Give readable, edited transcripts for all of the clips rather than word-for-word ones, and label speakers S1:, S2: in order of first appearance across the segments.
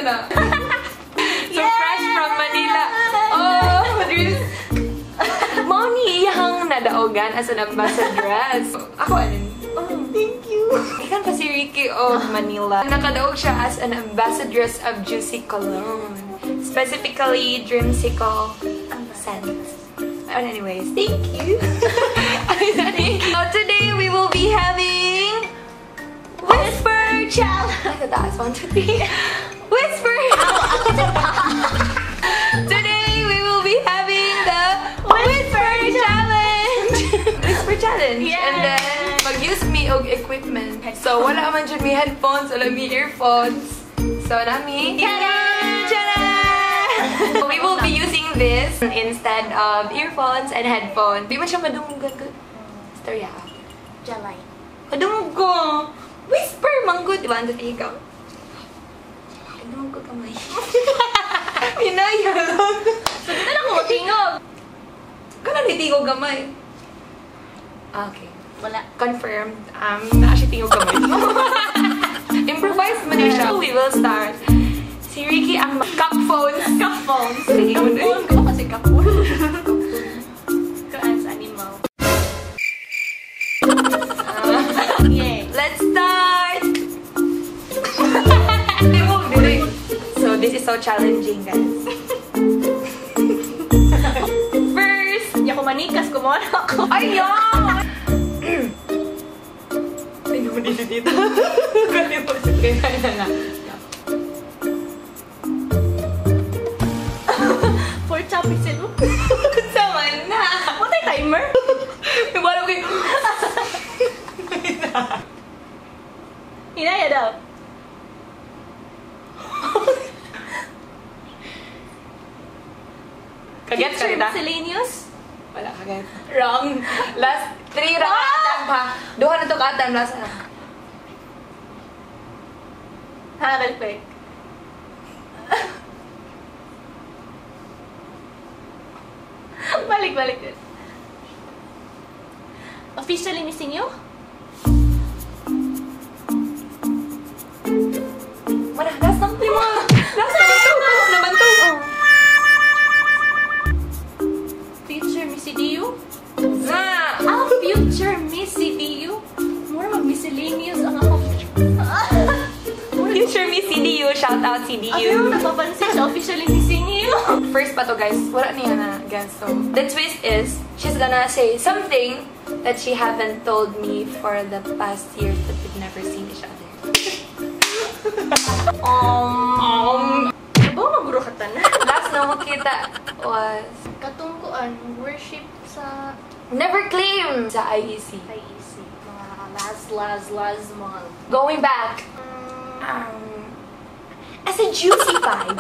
S1: na. So fresh from Manila. Oh, Diyos. Mauni iyang nadaogan as an ambassadress. Ako alin?
S2: Oh, thank you.
S1: Ikan pa si Ricky of Manila. Nakadaog siya as an ambassadress of Juicy Cologne. Specifically, Dreamsicle scent. And anyways, thank you. So today we will be having Whisper Challenge. That's 1, 2, 3. Whisper. Today we will be having the Whisper Challenge. Whisper Challenge.
S2: Yes.
S1: And then mag-use me og equipment. So wala man dyan may headphones, wala may earphones. So nami. We will be using this instead of earphones and headphones. Di man siya madunggan ko. Storya.
S2: Jalay.
S1: Madunggo. Whisper manggod. Diba? Ando ikaw. Madunggo kamay. Pinayalog.
S2: So, dito lang mo tingog.
S1: Kano nitingog kamay? Okay.
S2: Wala.
S1: Confirmed. Na siya tingog kamay. Improvise man yun siya. We will start. Si Ricky ang cup phones.
S2: Cup phones.
S1: Sige,
S2: Cup phone. Kamo kasi cup phone. Kaans animal. Yeah.
S1: Let's start! So, this is so challenging, guys. First!
S2: Hindi ako manikas. Kumuha na ako.
S1: Ayaw! Ay, naman dito. Kaya na.
S2: For topic sila.
S1: Sama na!
S2: What ay timer?
S1: Wala ko yung...
S2: Hinaya daw.
S1: Kaget ka kita?
S2: Miscellaneous?
S1: Wala, kaget. Wrong. Last 3 ra kaatan pa. Duha na to kaatan. Last na.
S2: Hakalpek. Balik. Officially missing you?
S1: Mana, last na. Last naman to.
S2: Future Missy Dio?
S1: Ah!
S2: Future Missy Dio? Mura mag-miscellaneous ang ako.
S1: Future Miss CDU. Shout out
S2: Ano
S1: CDU.
S2: napapansin siya? Officially missing you?
S1: First pa to, guys. Wala niya na, guys. So, the twist is, she's gonna say something that she haven't told me for the past years that we've never seen each other.
S2: Ba maguro ka tanan?
S1: Last na makita was
S2: Katungkuan, worship sa
S1: never claim sa IEC.
S2: IEC. Mga last, mga...
S1: Going back, as a juicy vibe.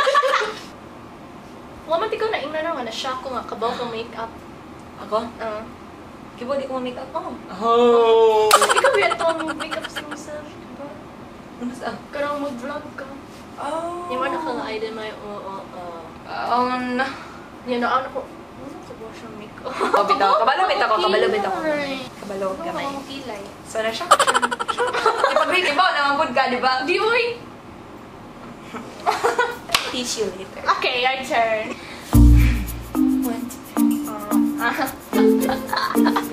S2: Waman ti ko na ingna nga na-shock ko nga kabaw ka makeup.
S1: Ako? Kibo, di ko ma-makeup ako.
S2: Oh! Ikaw yan to ang makeup sa yourself, diba?
S1: Ano sa?
S2: Karang mag-vlog ka.
S1: Oh.
S2: Yung wala ka nga idol may
S1: No.
S2: Yan na ako. Ano sa buwan siyang makeup?
S1: Oh, bitaw. Kabalabit ako.
S2: Kilay.
S1: Kabalog
S2: Ano
S1: kamay.
S2: ang kilay?
S1: So, na-shock. Ipag-rate ba? Namangkod ka, di ba?
S2: Di uy!
S1: Teach you later.
S2: Okay, your turn.
S1: 1, 2, 3.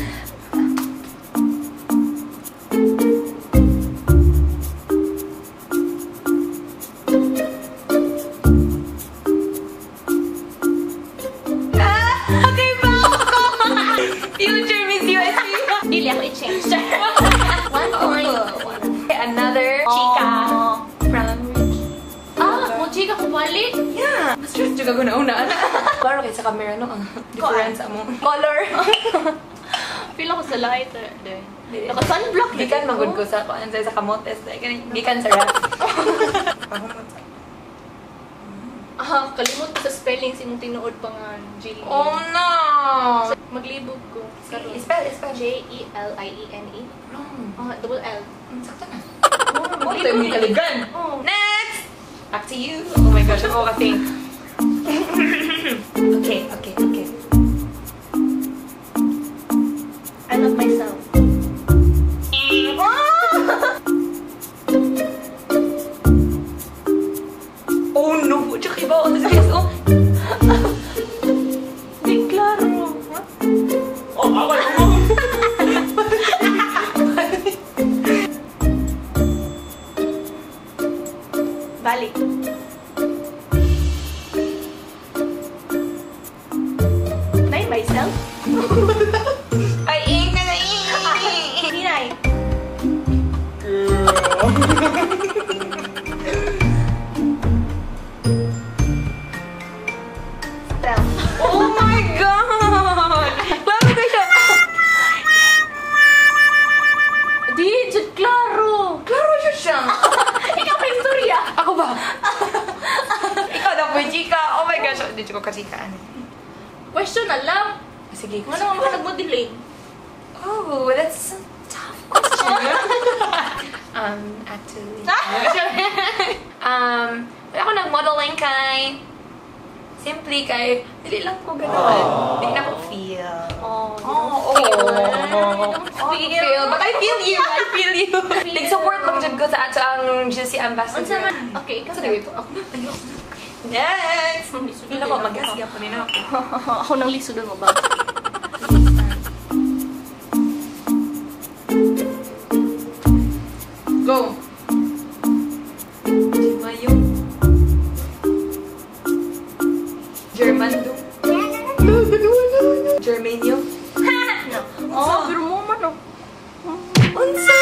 S1: Okay ba ako? Future Miss USA.
S2: Dili ako i-change. 1 point.
S1: Another chika from
S2: Mo chika ko balik?
S1: yeah. Mas stress juga ko nauna. Klaro kayo sa camera, no? Difference mo. Color.
S2: Feel ako sa light. Naka-sunblock.
S1: Gikan magod ko sa sa kamotes. Gikan sa rap.
S2: Kalimot ko sa spelling imong tinuod pa nga Jillian.
S1: Oh no!
S2: Maglibog ko.
S1: Spell.
S2: J-E-L-I-E-N-E.
S1: Wrong.
S2: Double L.
S1: Sakto na.
S2: Maglibog
S1: Ito yung kaligan.
S2: Oh.
S1: Next! Back to you. Oh my gosh, ako kasi. Okay.
S2: I love myself. Dali. Nine myself?
S1: Ay, ingay na
S2: Hinay. Spell.
S1: Oh my God! Klaro ka siya!
S2: Di, Jud, klaro.
S1: Klaro siya!
S2: Ikaw pa yung storya.
S1: Ako ba? Ikaw na po, chika! Oh my gosh! Hindi ko kachikaan.
S2: Question na lang.
S1: Sige,
S2: Ano naman ka nagmodeling?
S1: Oh, that's a tough question. Actually. Wala ako nag-modeling kay... Simply kay... Dili lang ko gano'n. Dili na ko feel. Feel. But I feel you! I feel you! Nag-support lang dyan ko sa ang Juicy Ambassador.
S2: Okay, ikaw
S1: Sa dawit ako. Next! Hindi ko, mag-gasya pa rin ako.
S2: Ako nang lisod mo ba?
S1: Go! Jimayo. Germando. Germanio.
S2: No. Oh, pero mo man, no.
S1: Unsa?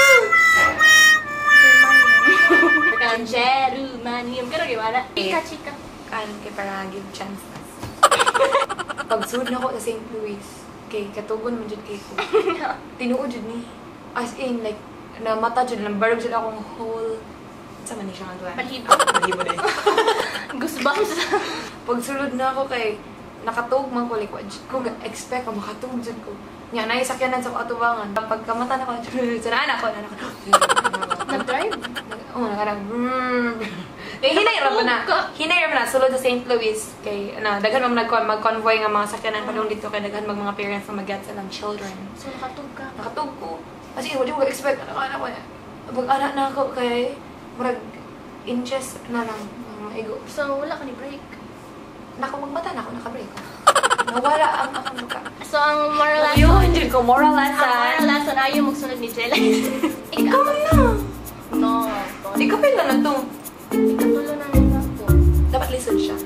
S2: Germanium. Pero gimana? Chika, chika.
S1: Kan kay para give chance na. Pagsunod na ko sa St. Louis, kay katugon man jud kay ko. Tinuod jud ni. As in like na mata jud lang barog jud akong whole sa man ni siya nga.
S2: Balibo.
S1: Balibo na.
S2: Goosebumps.
S1: Pagsulod na ako kay nakatug man ko like what ko expect ko makatug jud ko. Nya nay sakyanan sa atubangan. Pagkamata na ko sa anak ko na
S2: Nag-drive?
S1: oh, nakarang hinay ra na. Hinay ra na sulod sa St. Louis kay daghan man mag-convoy nga mga sakyanan padung dito kay daghan mga parents na mag-get sa lang children.
S2: So, nakatug ka?
S1: Nakatug ko. Kasi wala ko expect anak ko. Pag-anak na ako kay murag inches na lang maigo.
S2: So, wala ka ni break?
S1: Magbata na ako, naka-break ko. Nawala ang akong luka.
S2: So, ang moral lesson...
S1: Yun, dyan ko, moral
S2: Ang moral
S1: lesson.
S2: lesson, ayaw magsunod ni Jelly.
S1: Ikaw na.
S2: No.
S1: Ikaw pala na to.
S2: Ikatulo na nila ko.
S1: Dapat listen siya.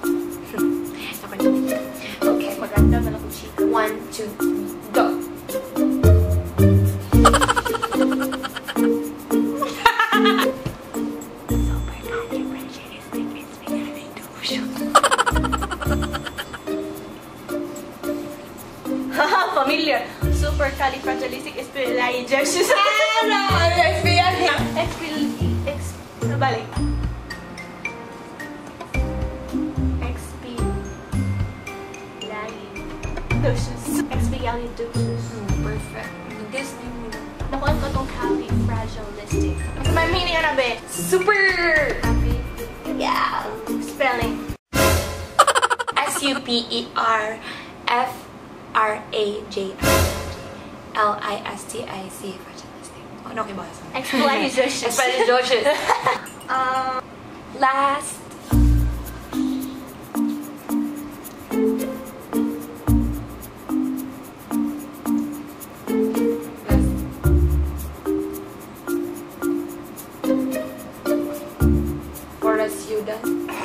S1: Okay,
S2: Maganda na lang ko, chika.
S1: 1, 2, 3, go.
S2: Familiar. Supercalifragilisticexpialidocious. Balik. Expialidocious.
S1: Perfect. This name mo.
S2: Nakuha ko itong califragilistic. Mas may meaning na be?
S1: Super!
S2: Happy. Yeah. Spelling.
S1: SUPERFRAJLISTIC. Ano okay ba?
S2: Expialidocious.
S1: Expialidocious. Last. For a ciudad.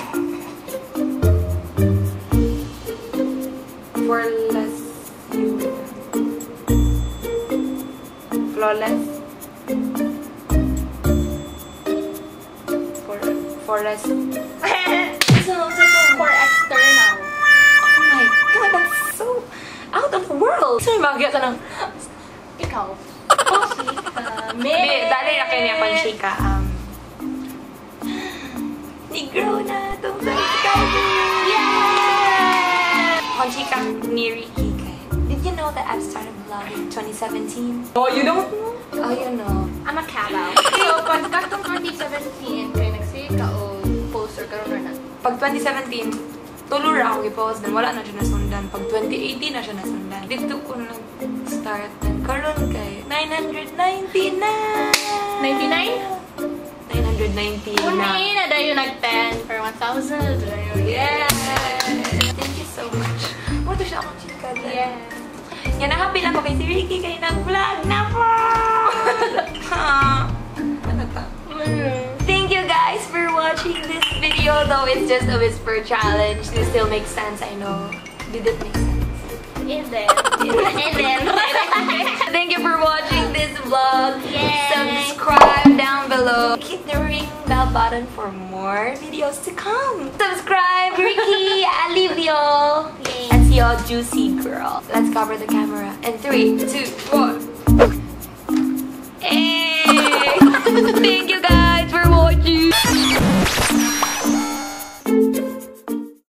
S1: For la ciudad. Flawless. Forest.
S2: For external.
S1: Oh my God, that's so out of the world. Saan yung mga ng...
S2: Ikaw.
S1: Dali na kayo niya kung chika. Negro na itong yeah! Kung chika ni Ricky kay. Did you know that I've started vlogging 2017? Oh, you don't know? Oh, you know.
S2: I'm a calaw. So, pag katong 2017, kayo nagsika o post or karoon na?
S1: Pag 2017, tulo ra ako i-post din. Wala na siya nasundan. Pag 2018 na siya nasundan. Dito ko nag-start ng karoon kay 990 na!
S2: 99?
S1: 990 na.
S2: Unay na dayo nag-10 for 1,000.
S1: Yes! Thank you so much. Wato siya akong chika.
S2: Yes.
S1: Yan, happy lang ko kay si Ricky kayo nag-vlog na po! Thank you guys for watching this video, though it's just a whisper challenge, it still makes sense, I know. Did it make sense?
S2: And then.
S1: Thank you for watching this vlog.
S2: Yay.
S1: Subscribe down below. Hit the ring bell button for more videos to come. Subscribe, Ricky, Alivio.
S2: Yay.
S1: And see y'all juicy girl. Let's cover the camera. And 3, 2, 1.